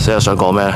即係想講咩咧？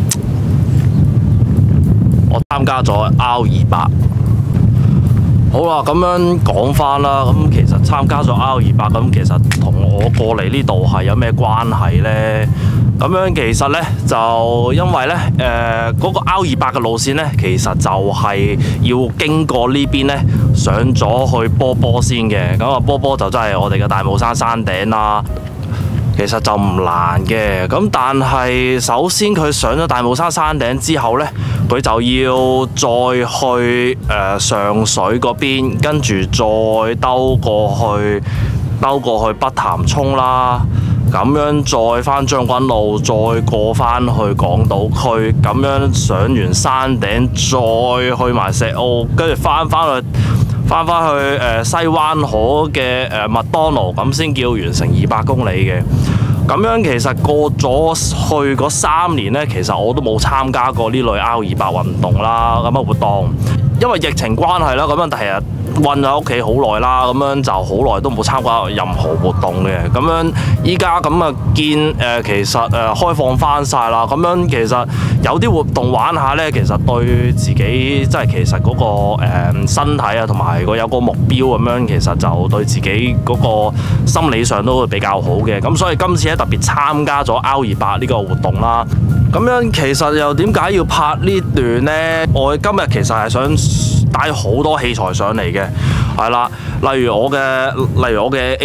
我參加咗 R28。好啦，咁樣講翻啦。咁其實參加咗 R28，咁其實同我過嚟呢度係有咩關係呢？咁樣其實呢，就因為呢，嗰個 R28嘅路線呢，其實就係要經過呢邊呢，上咗去波波先嘅。咁啊，波波就真係我哋嘅大帽山山頂啦。其實就唔難嘅，咁但係首先佢上咗大帽山山頂之後呢，佢就要再去上水嗰邊，跟住再兜過去北潭涌啦，咁樣再返將軍澳，再過返去港島區，咁樣上完山頂，再去埋石澳，跟住翻返去西灣河嘅麥當勞，咁先叫完成200公里嘅。咁樣其實過咗去嗰3年呢，其實我都冇參加過呢類 R28運動啦，咁嘅活動，因為疫情關係啦，咁樣第日韞喺屋企好耐啦，咁樣就好耐都冇參加任何活動嘅。咁樣依家咁啊見其實開放翻晒啦，咁樣其實有啲活動玩下呢，其實對自己即係其實嗰個身體啊，同埋有個目標咁樣，其實就對自己嗰個心理上都會比較好嘅。咁所以今次咧特別參加咗 R28呢個活動啦。咁樣其實又點解要拍呢段呢？我今日其實係想帶好多器材上嚟嘅，係啦，例如我嘅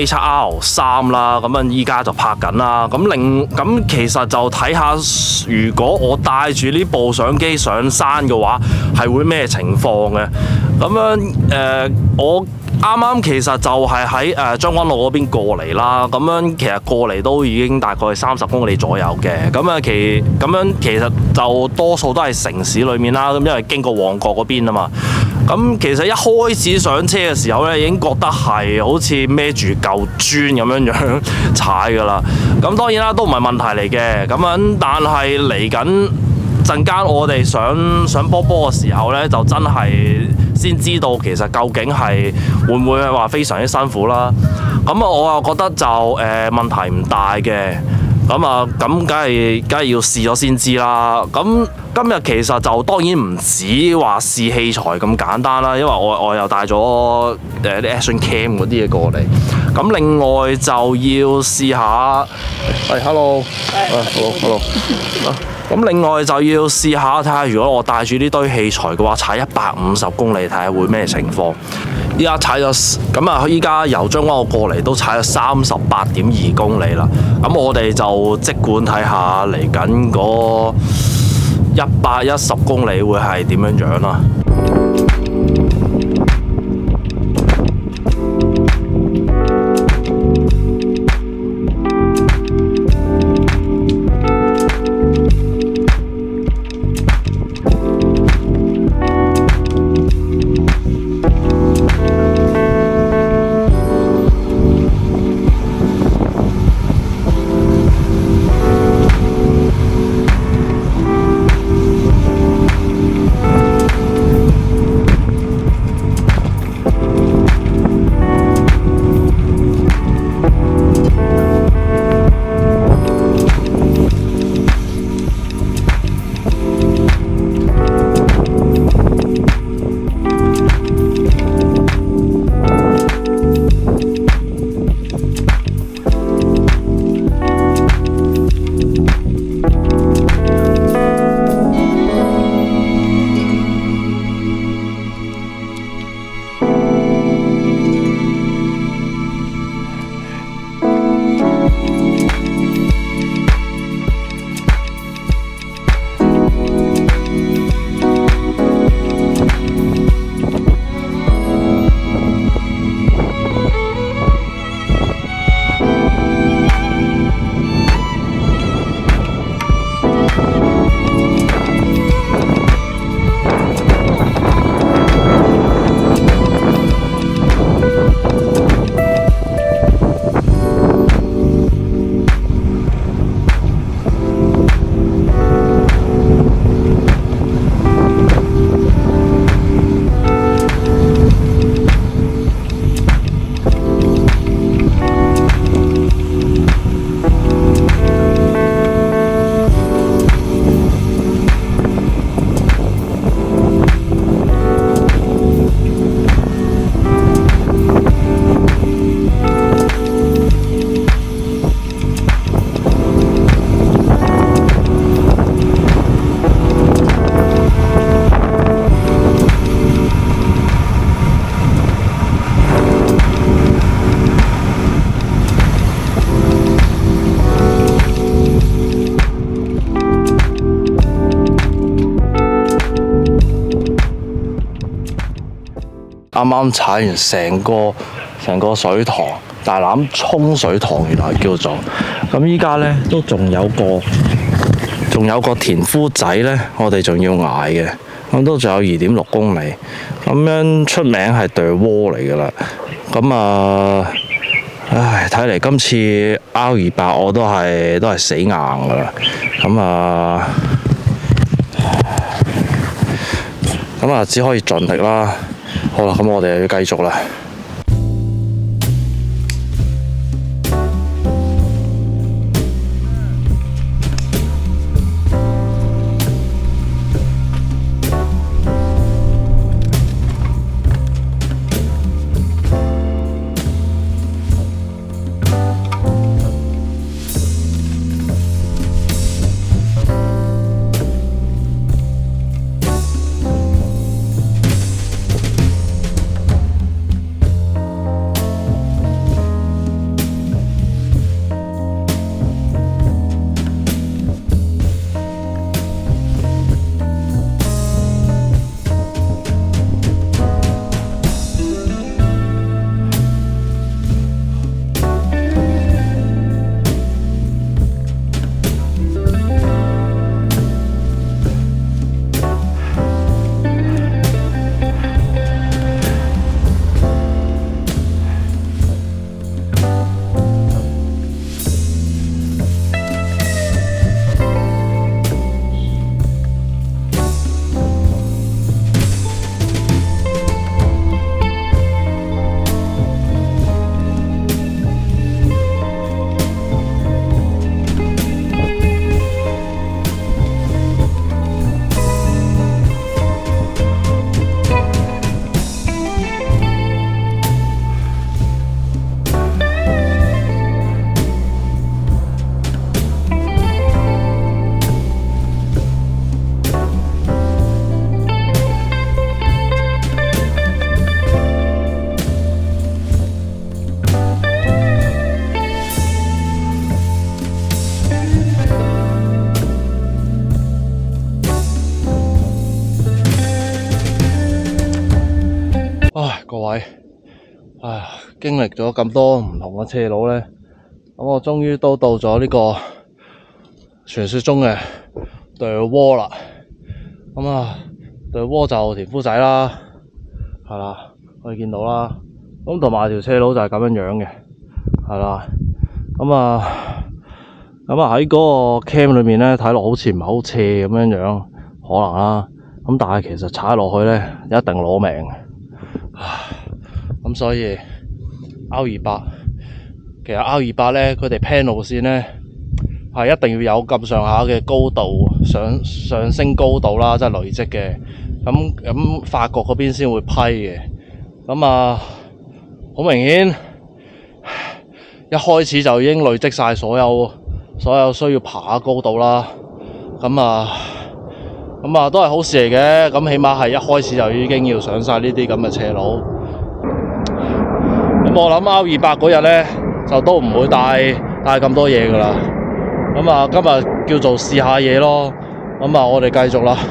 A7R3啦，咁樣依家就拍緊啦。咁其實就睇下，如果我帶住呢部相機上山嘅話，係會咩情況嘅？咁樣我啱啱其實就係喺將軍澳嗰邊過嚟啦，咁樣其實過嚟都已經大概30公里左右嘅，咁樣其實就多數都係城市裏面啦，咁因為經過旺角嗰邊啊嘛，咁其實一開始上車嘅時候咧，已經覺得係好似孭住嚿磚咁樣踩㗎啦，咁當然啦都唔係問題嚟嘅，咁樣但係嚟緊陣間我哋上波波嘅時候咧，就真係先知道其實究竟係會唔會係話非常之辛苦啦。咁啊，我又覺得就問題唔大嘅。咁梗係要試咗先知啦。咁今日其實就當然唔止話試器材咁簡單啦，因為我又帶咗啲 action cam 嗰啲嘢過嚟。咁另外就要試下，hello， 咁另外就要試下睇下，如果我帶住呢堆器材嘅話，踩150公里睇下會咩情況。依家踩咗咁啊！依家由將軍澳過嚟都踩咗38.2公里啦。咁我哋就即管睇下嚟緊嗰110公里會係點樣樣啦。 啱啱踩完成個水塘，大欖涌水塘原來叫做。咁依家呢，都仲有個田夫仔呢，我哋仲要捱嘅。咁都仲有2.6公里，咁樣出名係對窩嚟㗎啦。咁啊，唉，睇嚟今次 R28我都係死硬㗎啦。咁啊，只可以盡力啦。好啦，咁我哋又要繼續啦。各位，經歷咗咁多唔同嘅斜路呢，咁我終於都到咗呢個傳說中嘅對窩啦。咁啊，對窩就田夫仔啦，係啦，可以見到啦。咁同埋條斜路就係咁樣樣嘅，係啦。咁喺嗰個 cam 裏面呢，睇落好似唔係好斜咁樣樣，可能啦。咁但係其實踩落去呢，一定攞命。咁所以 R28， 其實 R28呢，佢哋 plan 路線呢係一定要有咁上下嘅高度，上升高度啦，即係累積嘅。咁法國嗰邊先會批嘅。咁好明顯，一開始就已經累積晒所有需要爬嘅高度啦。咁都係好事嚟嘅。咁起碼係一開始就已經要上晒呢啲咁嘅斜路。咁我諗 R28嗰日呢，就都唔會帶咁多嘢噶啦。今日叫做試下嘢咯。我哋繼續啦。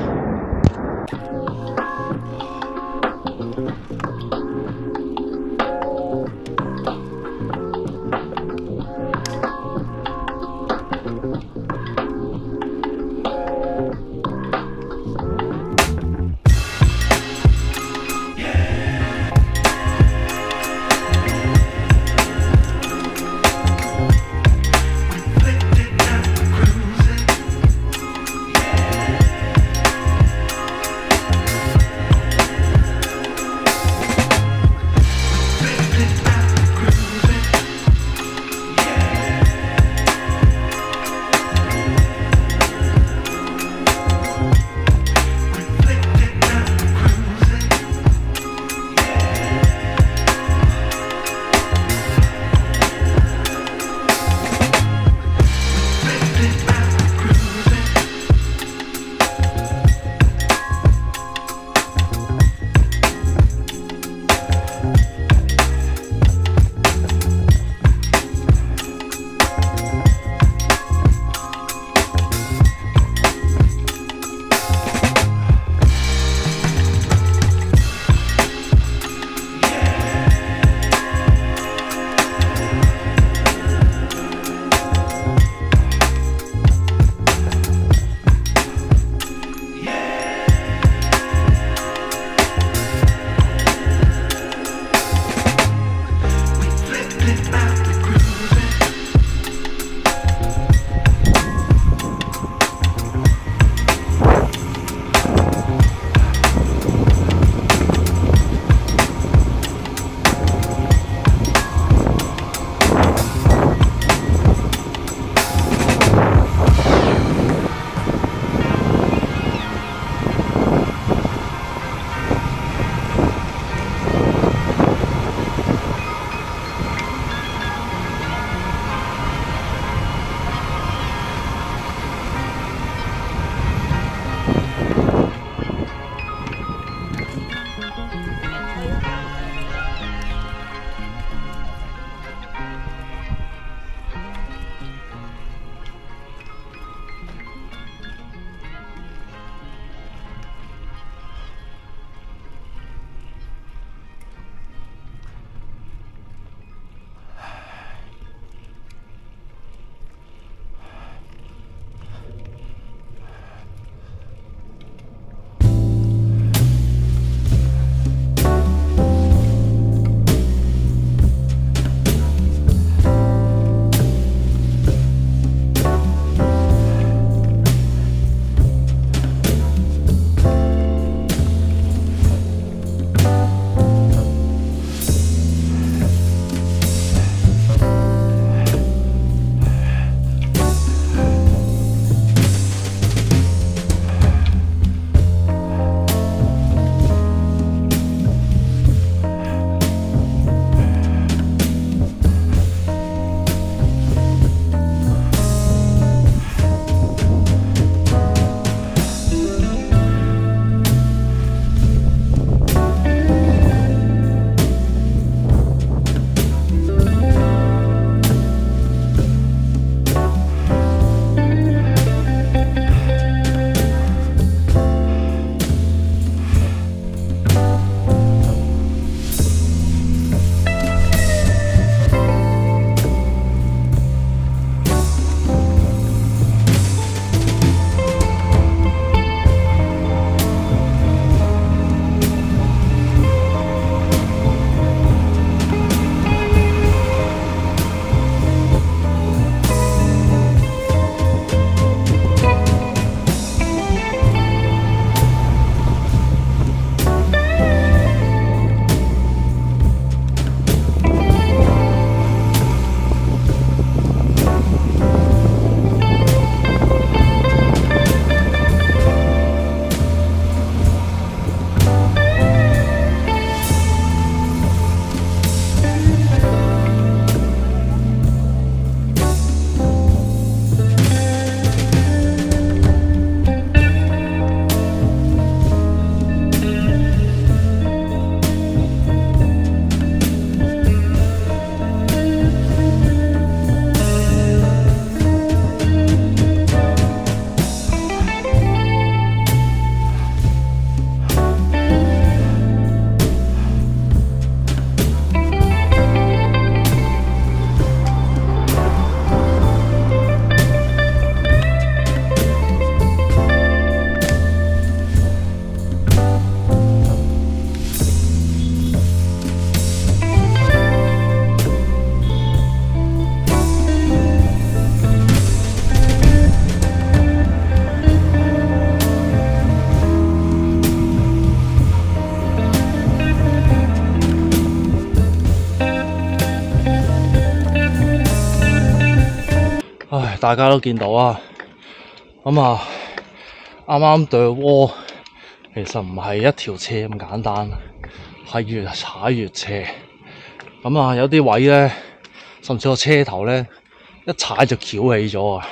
大家都見到啊。咁啊，啱啱對窩其實唔係一條斜咁簡單，係越踩越斜。咁啊，有啲位咧，甚至個車頭咧一踩就翹起咗啊！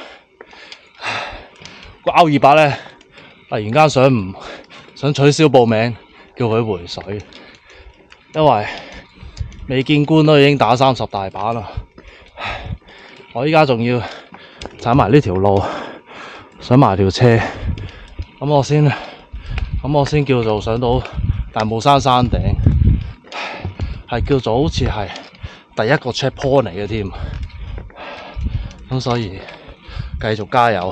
個 R28咧，突然間想取消報名，叫佢回水，因為未見官都已經打30大板啦。我依家仲要踩埋呢條路，上埋條車，咁我先叫做上到大帽山山頂，係叫做好似係第一個 checkpoint 嚟嘅添。咁所以繼續加油。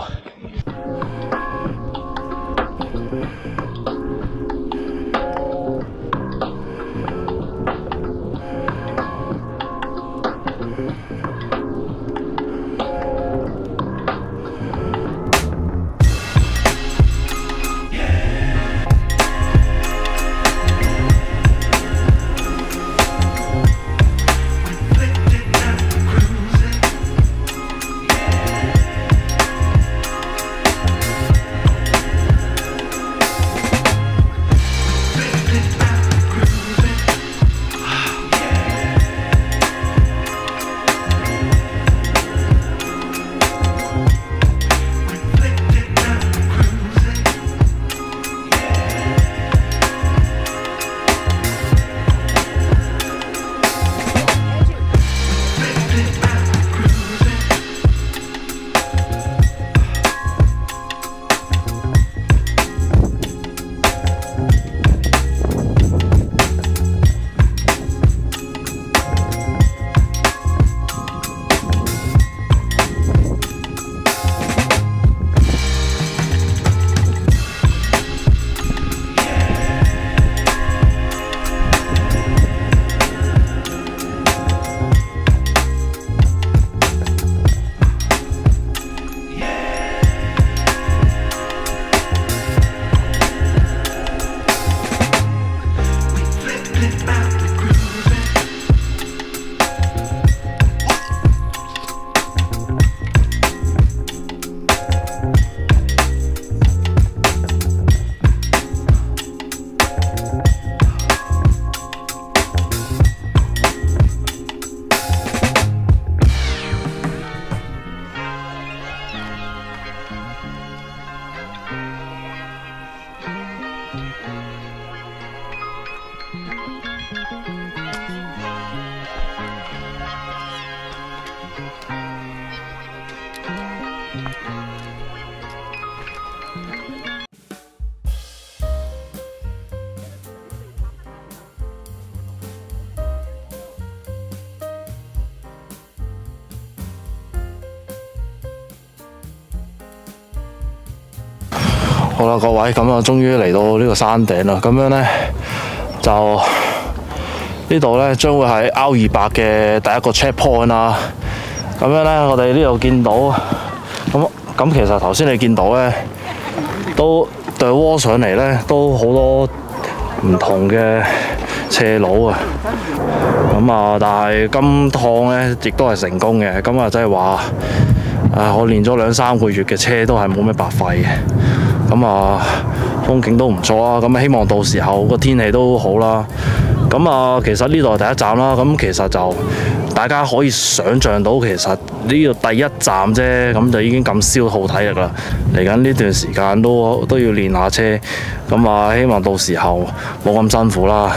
好啦，各位，咁啊，終於嚟到呢個山頂啦。咁樣呢，就呢度呢將會係 R28嘅第一個 checkpoint 啦。咁樣呢，我哋呢度見到咁其實頭先你見到呢，都對窩上嚟呢，都好多唔同嘅斜路啊。咁啊，但係今趟呢，亦都係成功嘅。咁啊，即係話我練咗2、3個月嘅車都係冇咩白費嘅。咁啊，風景都唔錯啊！咁啊，希望到時候個天氣都好啦。咁啊，其實呢度係第一站啦。咁其實就大家可以想像到，其實呢個第一站啫，咁就已經咁消耗體力啦。嚟緊呢段時間都要練下車。咁啊，希望到時候冇咁辛苦啦。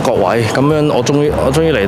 各位，咁樣我終於嚟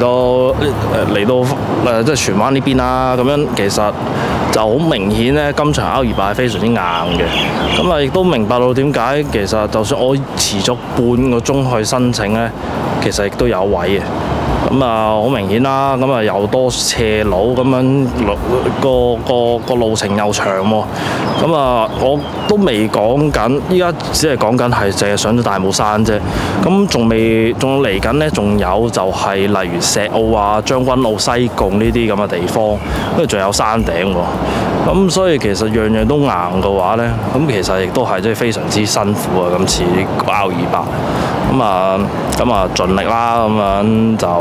到即係荃灣呢邊啦。咁樣其實就好明顯咧，今場 R28係非常之硬嘅。咁啊，亦都明白到點解其實就算我遲咗半個鐘去申請咧，其實亦都有位嘅。咁啊，好明顯啦，咁啊又多斜路咁樣，個路程又長喎。咁啊，我都未講緊，依家只係講緊係淨係上咗大帽山啫。咁仲嚟緊呢，仲有就係例如石澳啊、將軍澳、西貢呢啲咁嘅地方，跟住仲有山頂喎。咁所以其實樣樣都硬嘅話呢，咁其實亦都係即係非常之辛苦啊！今次 R28，咁啊盡力啦，咁樣就。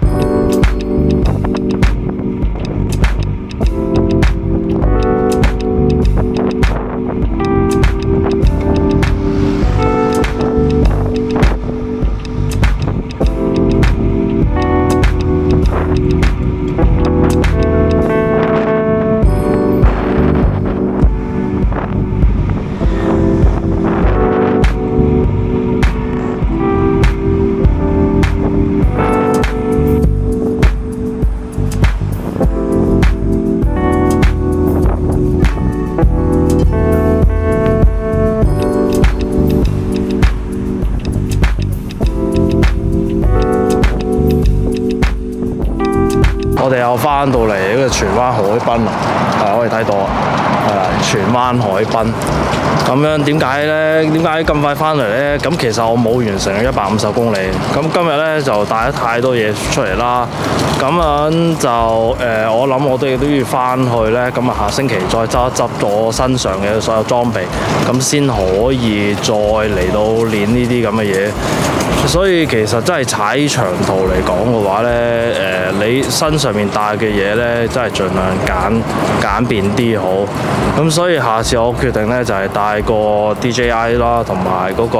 我哋又翻到嚟呢個荃灣海濱啦，可以睇到荃灣海濱。咁樣點解呢？點解咁快翻嚟呢？咁其實我冇完成150公里。咁今日呢，就帶咗太多嘢出嚟啦。咁樣就我諗我哋都要翻去呢。咁啊，下星期再執一執我身上嘅所有裝備，咁先可以再嚟到練呢啲咁嘅嘢。所以其實真係踩長途嚟講嘅話呢，你身上面帶嘅嘢呢，真係盡量簡便啲好。咁所以下次我決定呢，就係帶個 DJI 啦，同埋嗰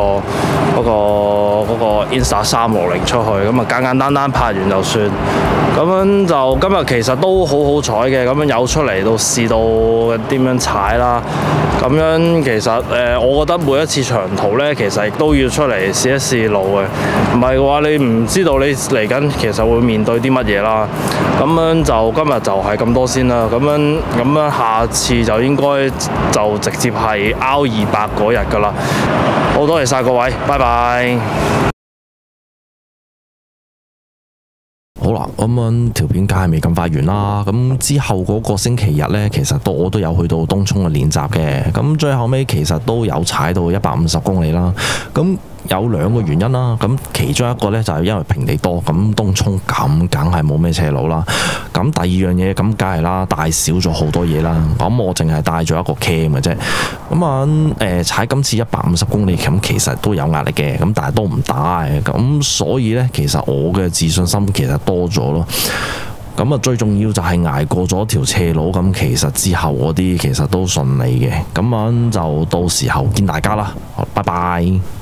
個 Insta 360出去，咁啊簡單拍完就算。咁樣就今日其實都好彩嘅，咁樣有出嚟到試到點樣踩啦。咁樣其實我覺得每一次長途呢，其實亦都要出嚟試一試路嘅。唔係嘅話，你唔知道你嚟緊其實會面對啲乜嘢啦。咁樣就今日就係咁多先啦。咁樣下次就應該就直接係 R28嗰日㗎啦。好多謝晒各位，拜拜。 好啦，咁樣條片梗係未咁快完啦。咁之後嗰個星期日呢，其實我都有去到東涌嘅練習嘅。咁最後尾其實都有踩到150公里啦。咁有2個原因啦。咁其中一個呢，就係因為平地多，咁東涌咁梗係冇咩斜路啦。咁第二樣嘢咁梗係啦，帶少咗好多嘢啦。咁我淨係帶咗一個 cam 嘅啫。咁踩今次150公里咁其實都有壓力嘅，咁但係都唔大。咁所以呢，其實我嘅自信心其實多咗咯。咁啊，最重要就係捱過咗條斜路，咁其實之後嗰啲其實都順利嘅。咁樣就到時候見大家啦，拜拜。